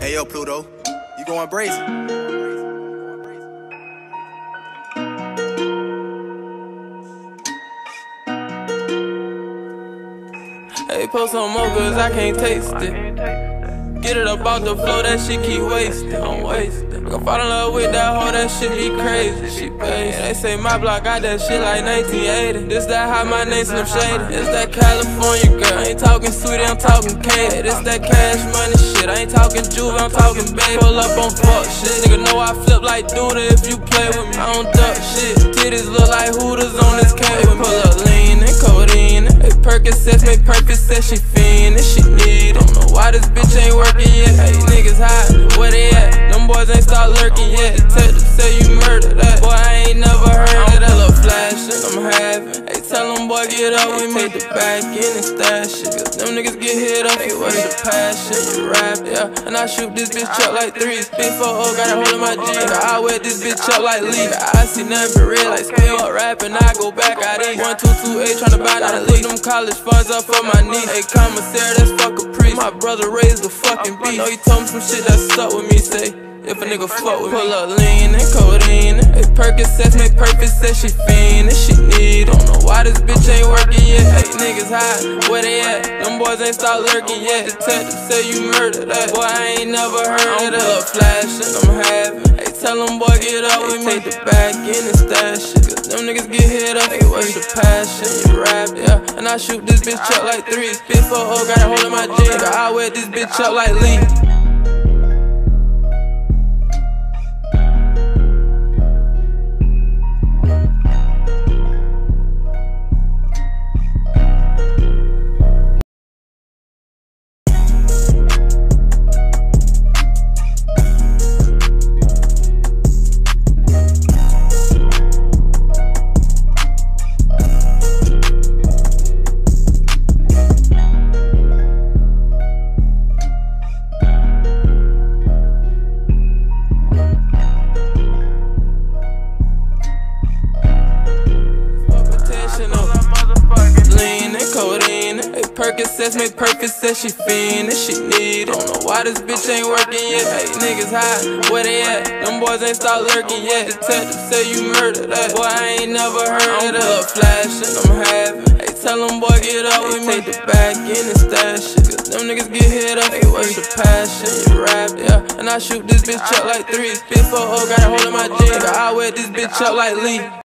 Hey yo, Pluto, you going brazen? Hey, post some more cause I can't taste it. Get it up off the floor, that shit keep wasting. I'm wasting. Gon' fall in love with that hoe, that shit be crazy. She pays. They say my block got that shit like 1980. This that how my name Slim Shady. It's that California girl. I ain't talking sweetie, I'm talking Kate. This that cash money shit. I ain't talking Juve, I'm talking baby. Pull up on fuck shit. Nigga know I flip like Duda if you play with me. I don't duck shit. Titties look like Hooters on this cake. Pull up lean and codeine. Hey, Percocets make perfect set. She fiend and she need. Don't know why this bitch ain't working yet. Hey, niggas hot, where they at? Them boys ain't start lurking yet. Detective say you murdered that. Boy, I ain't never heard of that little flashing I'm having. Hey, tell them boy get up with me. Take the back in and stash it. Cause them niggas get hit up. Hey, what's your passion? You rap, yeah. And I shoot this bitch up like threes. Big 4-0, got a hold of my G. I wear this bitch up like Lee. I see nothing red like scale up rapping. I go back out east. 1228 tryna buy that lead. Them college funds up for my knees. Hey, commissary, that's fuck a priest. My brother raised the fucking beat. Know he told me some shit that stuck with me. Say, if a nigga fuck with me. Pull up lean and codeine. Hey, Percocets make perfect set. She fiend and she need. Don't know why this bitch ain't working yet. Hey, niggas hot, where they at? Them boys ain't start lurking yet. Detective say you murdered that. Boy, I ain't never heard of that. Pull up flashing I'm having. Hey, tell them boy get up with me. Take the back in and stash it. Cause them niggas get hit up. Hey, what's your passion? You rap, yeah. And I shoot this bitch up like threes. Big 4-0, got a hold of my G. I wear this bitch up like Lee. Percocets make perfect set. She fiend and she need. Don't know why this bitch ain't working yet. Hey, niggas hot, where they at? Them boys ain't start lurking yet. Detective say you murdered that. Boy, I ain't never heard of that. Flashing I'm having. Hey, tell them boy get up with me. Take the back in and stash it. Cause them niggas get hit up. Hey, what's your passion? You rap, yeah. And I shoot this bitch up like threes. Big 4-0, got a hold of my G. I wear this bitch up like Lee.